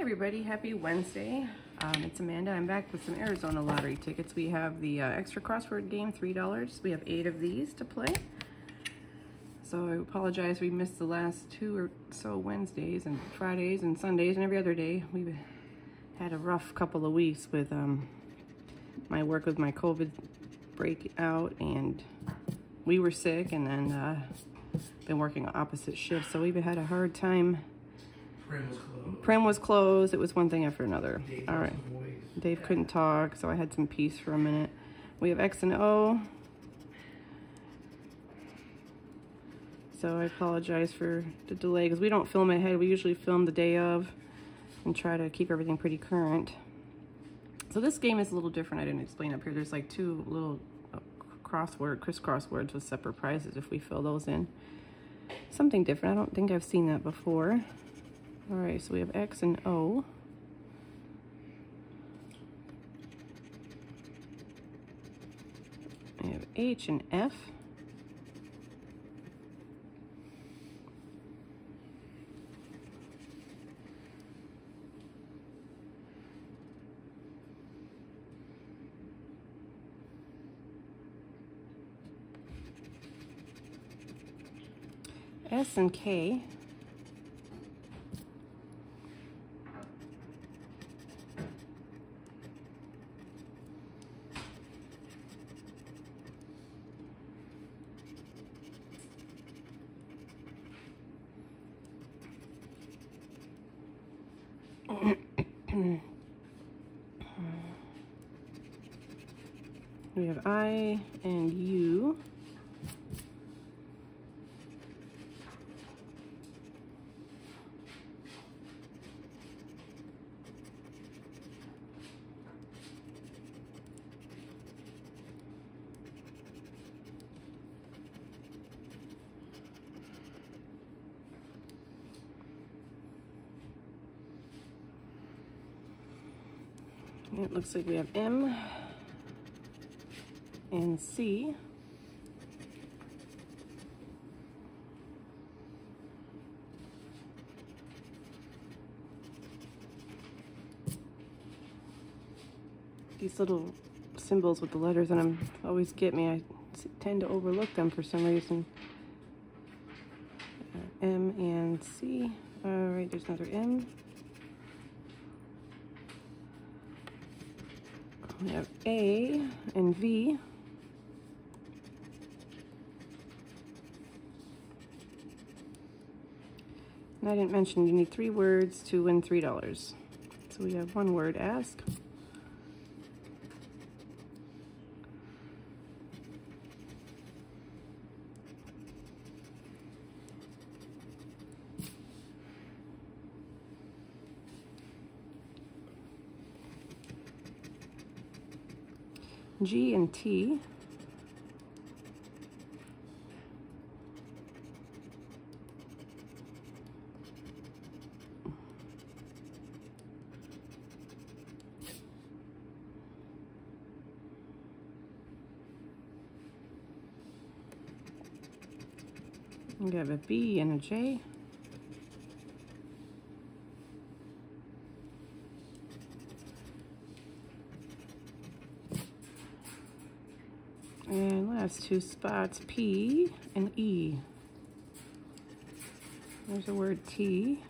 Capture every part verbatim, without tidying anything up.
everybody, happy Wednesday. Um, it's Amanda. I'm back with some Arizona lottery tickets. We have the uh, extra crossword game, three dollars. We have eight of these to play. So I apologize, we missed the last two or so Wednesdays and Fridays and Sundays and every other day. We've had a rough couple of weeks with um, my work with my COVID breakout, and we were sick, and then uh, been working opposite shifts, so we've had a hard time. Prim was closed. Prim was closed. It was one thing after another. Dave All right. Dave yeah. couldn't talk, so I had some peace for a minute. We have X and O. So I apologize for the delay because we don't film ahead. We usually film the day of and try to keep everything pretty current. So this game is a little different. I didn't explain up here. There's like two little uh, crossword, crisscross words with separate prizes if we fill those in. Something different. I don't think I've seen that before. All right, so we have X and O. We have H and F. S and K. We have I and U. It looks like we have M and C. These little symbols with the letters in them always get me. I tend to overlook them for some reason. Uh, M and C. All right, there's another M. We have A and V. And I didn't mention you need three words to win three dollars. So we have one word, ask. G and T. We have a B and a J. And last two spots, P and E. There's a word T.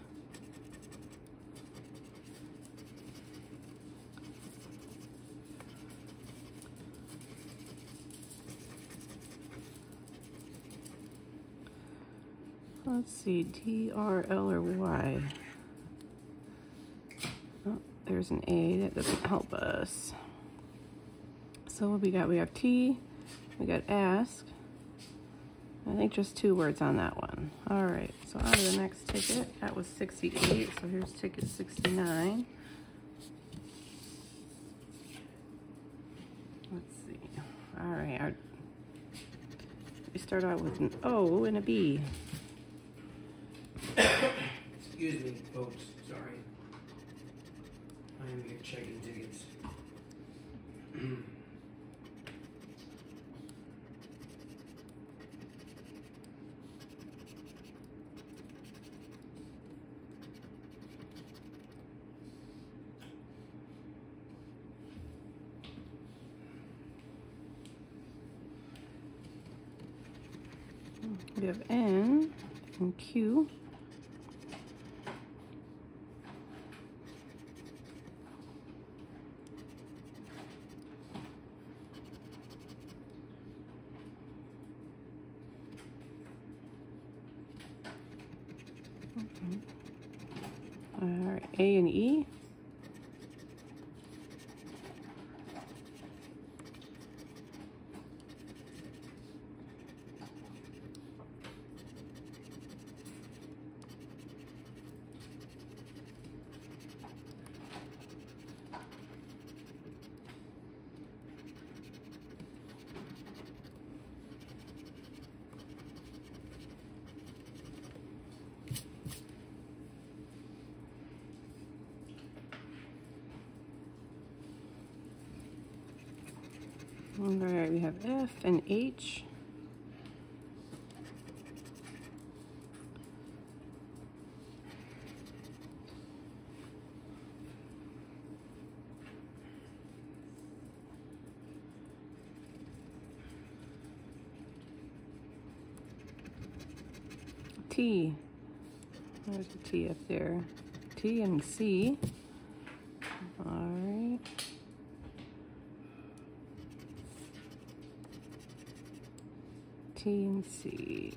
Let's see, T, R, L, or Y. Oh, there's an A. That doesn't help us. So what we got? We have T. We got ask. I think just two words on that one. All right, so on to the next ticket. That was sixty-eight, so here's ticket sixty-nine. Let's see. All right, our, we start out with an O and a B. Excuse me, folks. Sorry. I am here checking tickets. We have N and Q. All right, A and E. All right, we have F and H. T. There's a T up there. T and C. All right. T and C.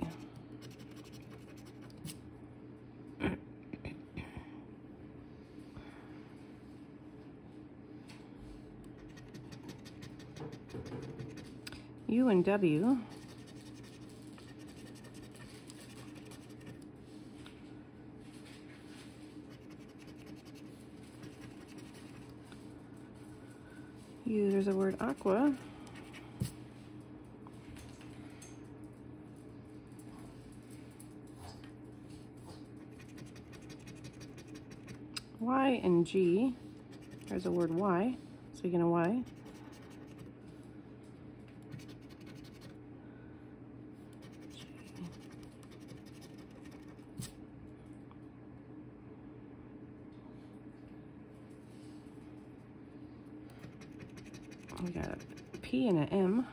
U and W. U, there's a word aqua. Y and G, there's a word Y, speaking of Y. We got a P and an M.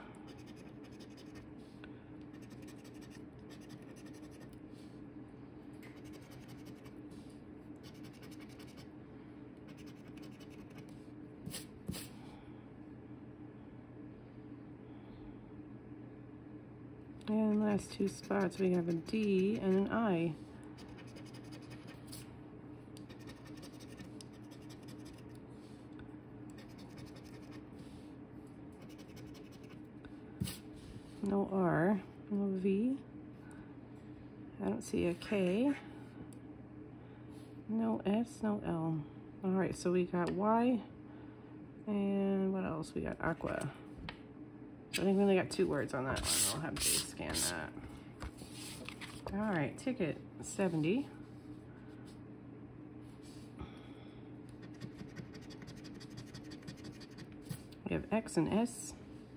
And last two spots, we have a D and an I. No R, no V. I don't see a K. No S, no L. All right, so we got Y, and what else? We got aqua. I think we only got two words on that one. I'll have Jay scan that. All right, ticket seventy. We have X and S.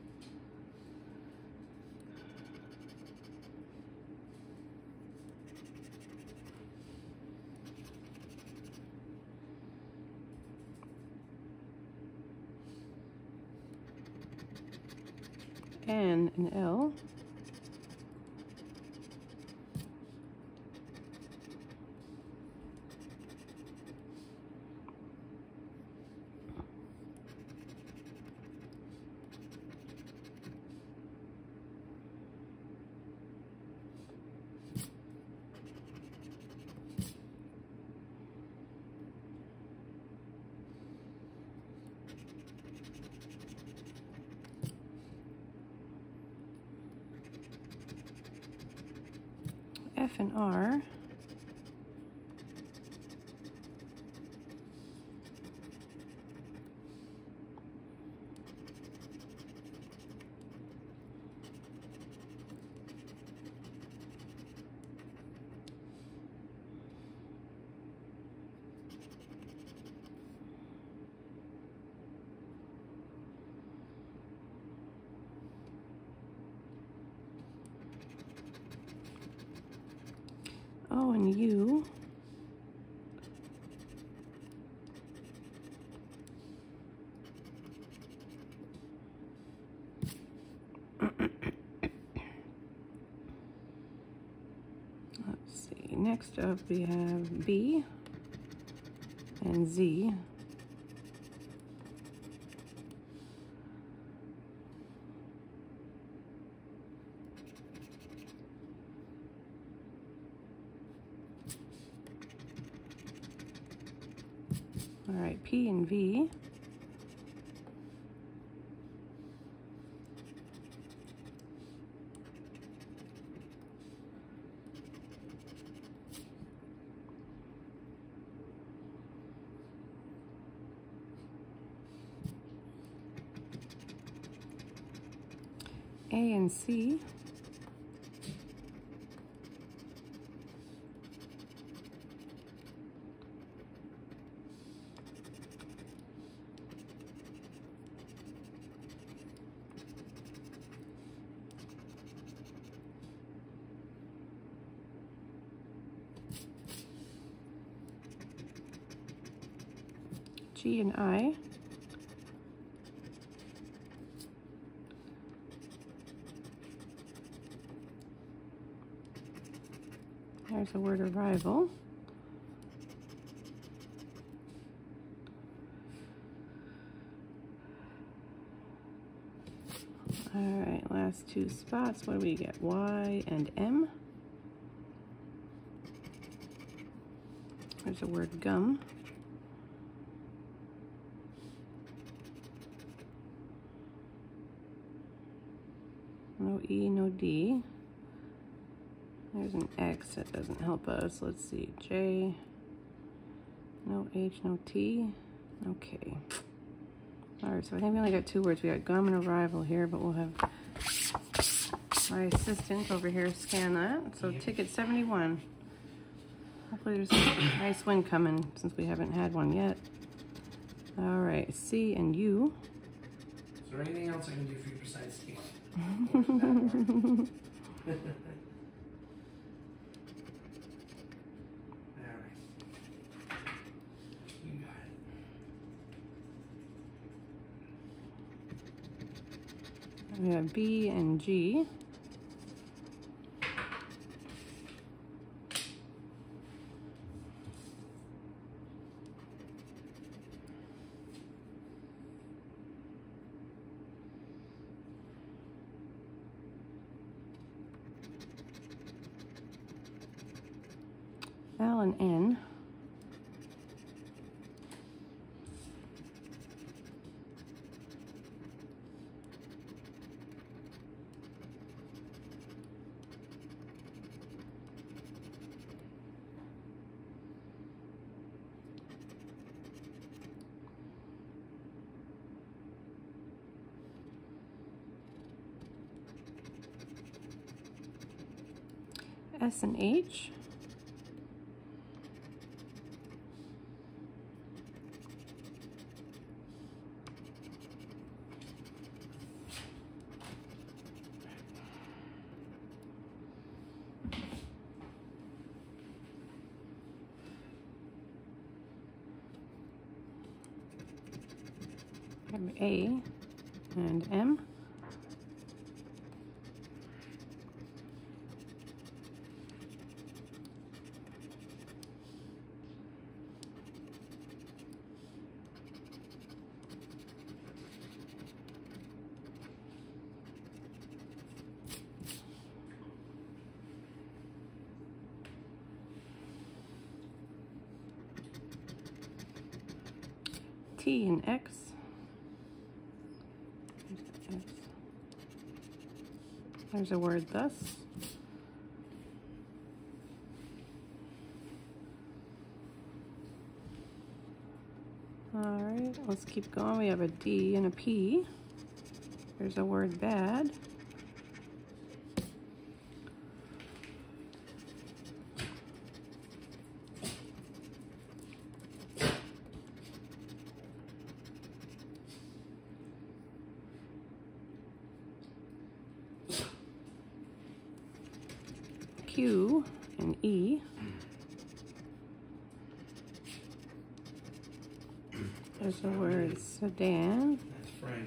N and L. F and R. O and U. Next up we have B and Z. All right, P and V. A and C. G and I. There's the word arrival. All right, last two spots. What do we get? Y and M. There's the word gum. No E, no D. There's an X, that doesn't help us. Let's see, J, no H, no T, okay. All right, so I think we only got two words. We got gum and arrival here, but we'll have my assistant over here scan that. So ticket seventy-one. Hopefully there's a nice win coming since we haven't had one yet. All right, C and U. Is there anything else I can do for you besides scan? We have B and G. L and N. S and H. A and M. T and X. There's a word thus. All right, let's keep going. We have a D and a P. There's a word bad. Q and E. There's the word sedan. That's Frank.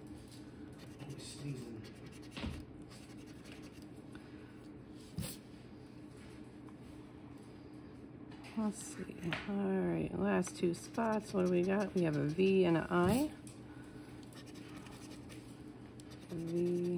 Always sneezing. Let's see. All right, last two spots. What do we got? We have a V and an I. A V.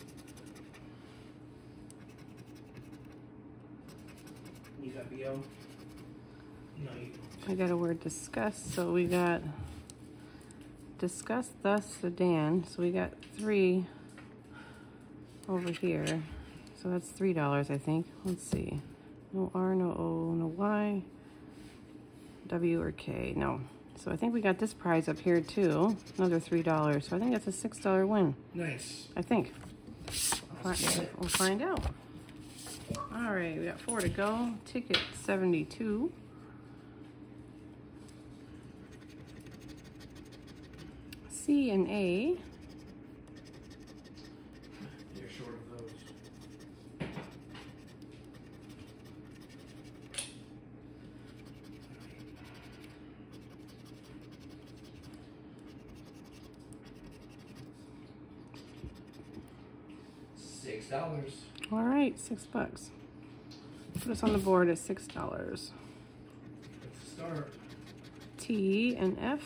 You got B O? No, you don't. I got a word discuss, so we got discuss thus sedan. So we got three over here. So that's three dollars, I think. Let's see. No R, no O, no Y, W or K. No. So I think we got this prize up here too. Another three dollars. So I think that's a six dollar win. Nice. I think. We'll find, we'll find out. All right, we got four to go. Ticket seventy-two. C and A. You're short of those. Six dollars. All right, six bucks. Put us on the board at six dollars. Let's start. T and F.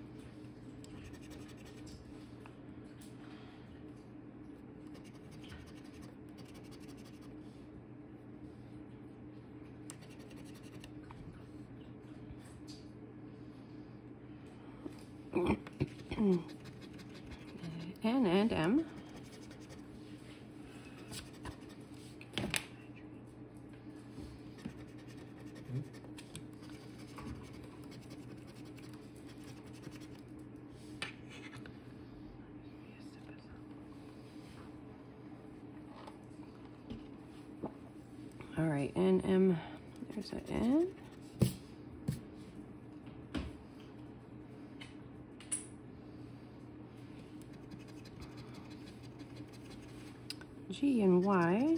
N and M. All right, N M. There's an N. G and Y.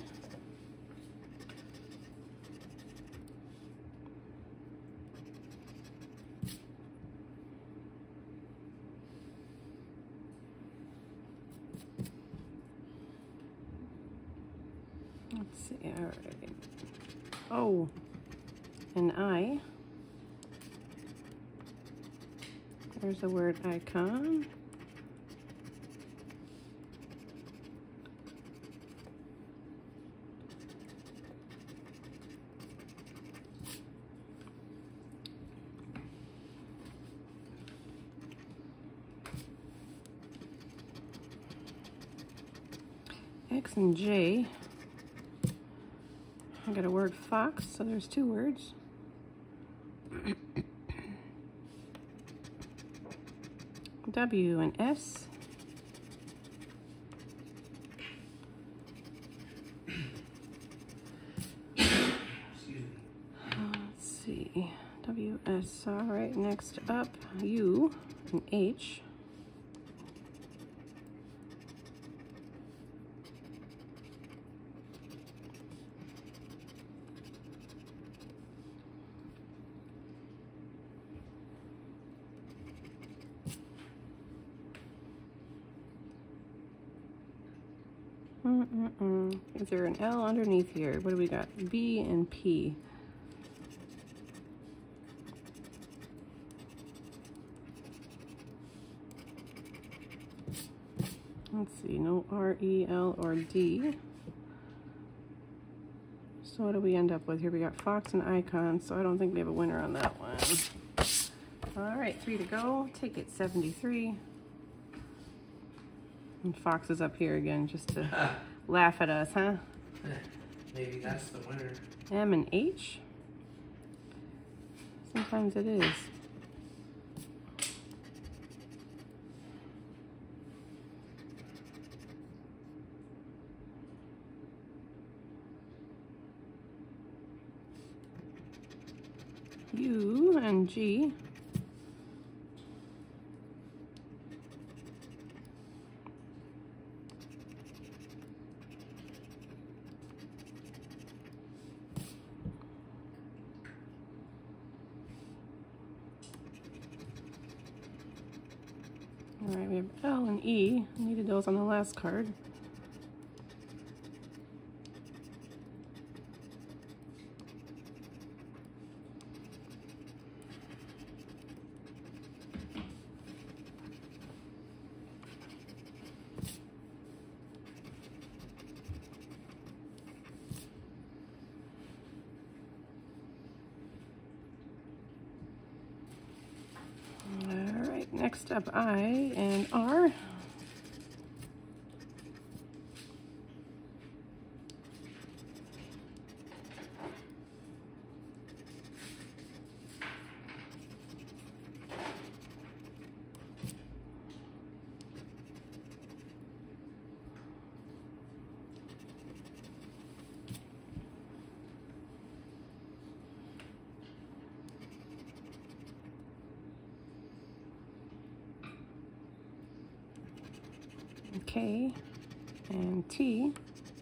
Let's see, all right. O and I. There's the word icon. X and J. I got a word fox, so there's two words. W and S. Excuse me. Uh, let's see. W, S. All right, next up, U and H. Mm-mm-mm. Is there an L underneath here? What do we got? B and P. Let's see, no R, E, L, or D. So what do we end up with here? We got Fox and Icon, so I don't think we have a winner on that one. All right, three to go. Ticket seventy-three. And Fox is up here again just to laugh at us, huh? Maybe that's the winner. M and H. Sometimes it is. U and G. All right, we have L and E. I needed those on the last card. next up, I and R. K and T.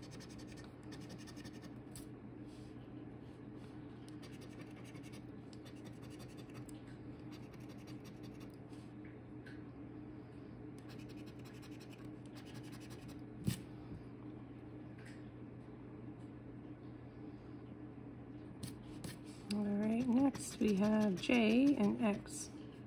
All right, next we have J and X.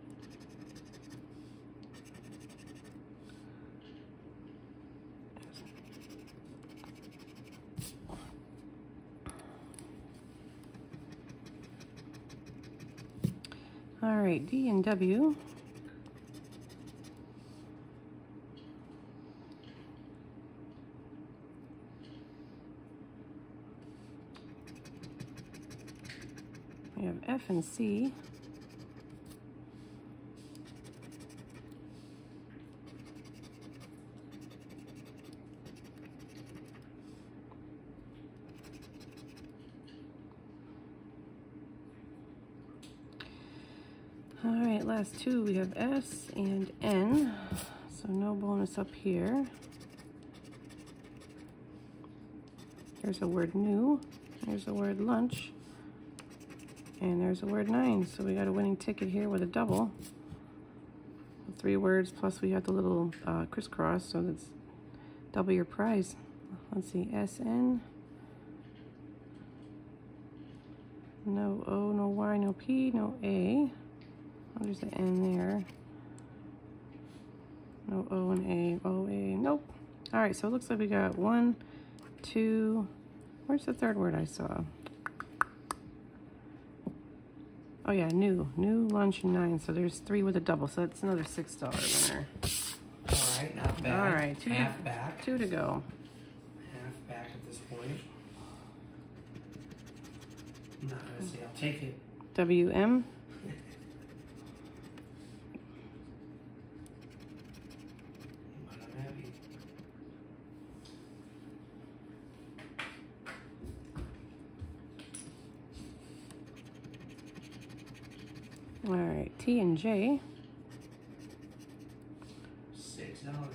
All right, D and W. We have F and C. All right, last two, we have S and N, so no bonus up here. There's a word new, there's a word lunch, and there's a word nine. So we got a winning ticket here with a double. Three words, plus we have the little uh, crisscross, so that's double your prize. Let's see, S N. No O, no Y, no P, no A. Oh, there's an N there. No O and A. O, A. Nope. All right, so it looks like we got one, two. Where's the third word I saw? Oh, yeah, new. New, lunch, and nine. So there's three with a double. So that's another six dollar winner. All right, not bad. All right, two half to, back. Two to go. Half back at this point. I'm not gonna say I'll take it. W M. But I'm happy. All right, T and J. Six dollars.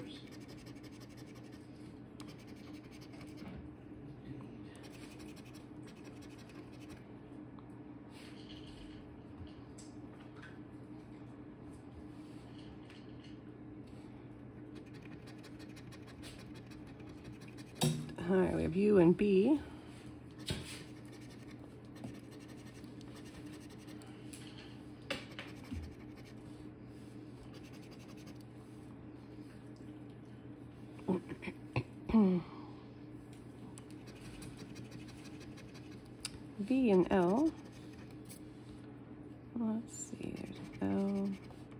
All right, we have U and B. V and L. Let's see, there's L.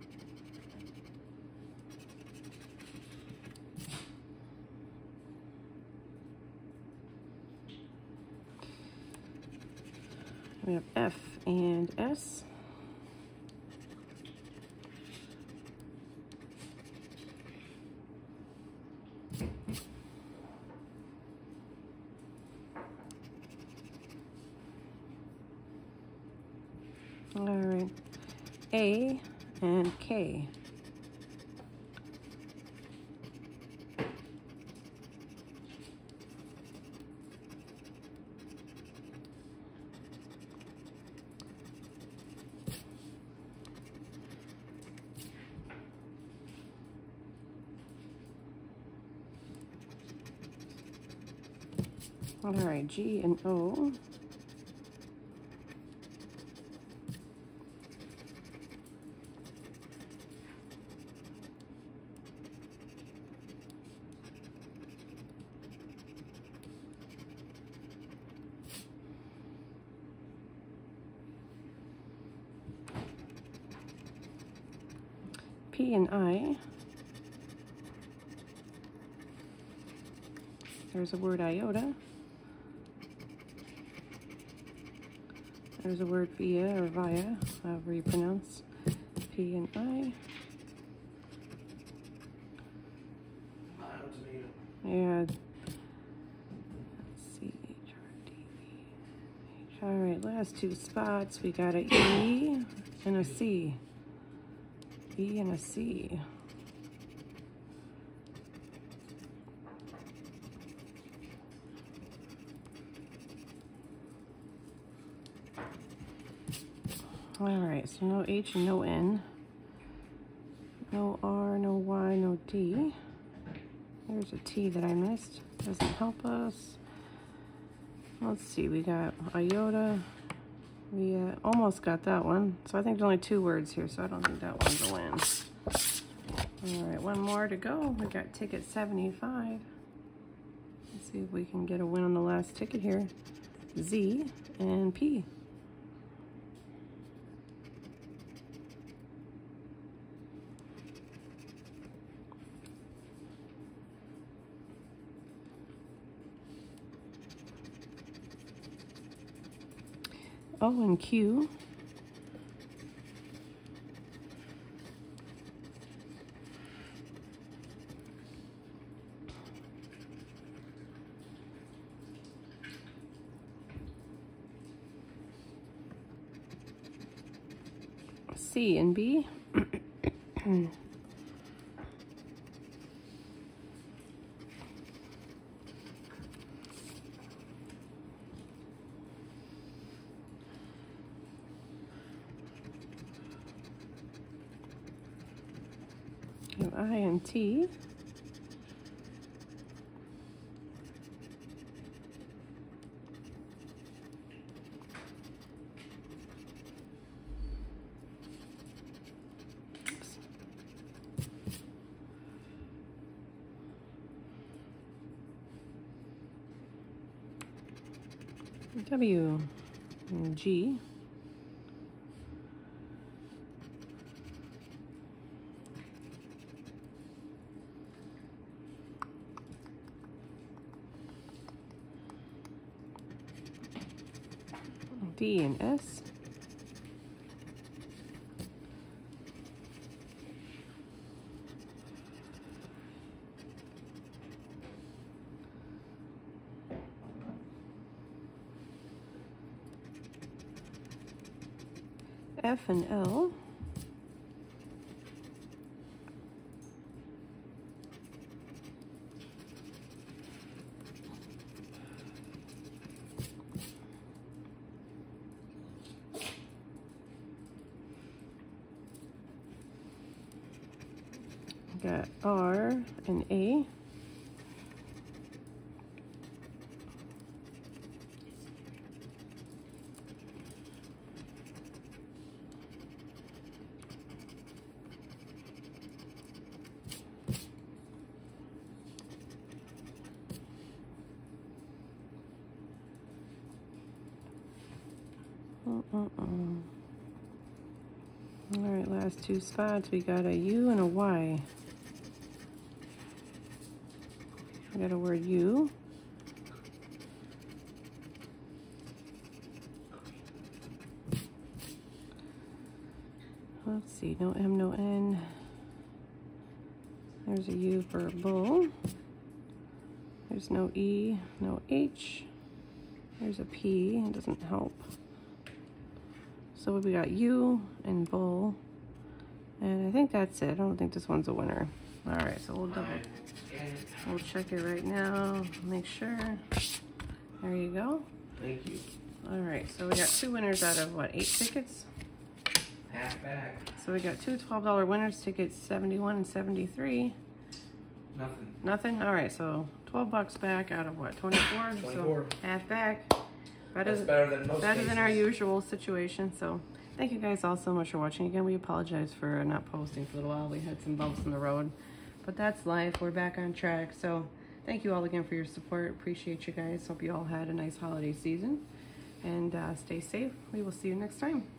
We have F and S. All right, A and K. All right, G and O. P and I. There's a word iota. There's a word via or via, however you pronounce P and I. Yeah. Let's see. H R D E. All right, last two spots. We got an E and a C. E and a C. All right, so no H and no N. No R, no Y, no D. There's a T that I missed. Doesn't help us. Let's see, we got iota. We uh, almost got that one. So I think there's only two words here, so I don't think that one's a win. All right, one more to go. We got ticket seventy-five. Let's see if we can get a win on the last ticket here. Z and P. O and Q. C and B. I and T. W and G. D and S. F and L. Got R and A. Uh-uh-uh. All right, last two spots. We got a U and a Y. We got a word U. Let's see, no M, no N. There's a U for a bull. There's no E, no H. There's a P, it doesn't help. So we got U and bull. And I think that's it. I don't think this one's a winner. All right, so we'll double, we'll check it right now, make sure. There you go. Thank you. All right, so we got two winners out of what, eight tickets? Half back. So we got two twelve dollar winners, tickets seventy-one and seventy-three. Nothing. Nothing? All right, so twelve bucks back out of what, twenty-four? twenty-four. So half back. Better, That's better than most better cases. than our usual situation. So thank you guys all so much for watching. Again, we apologize for not posting for a little while. We had some bumps in the road, but that's life. We're back on track. So thank you all again for your support. Appreciate you guys. Hope you all had a nice holiday season, and uh, stay safe. We will see you next time.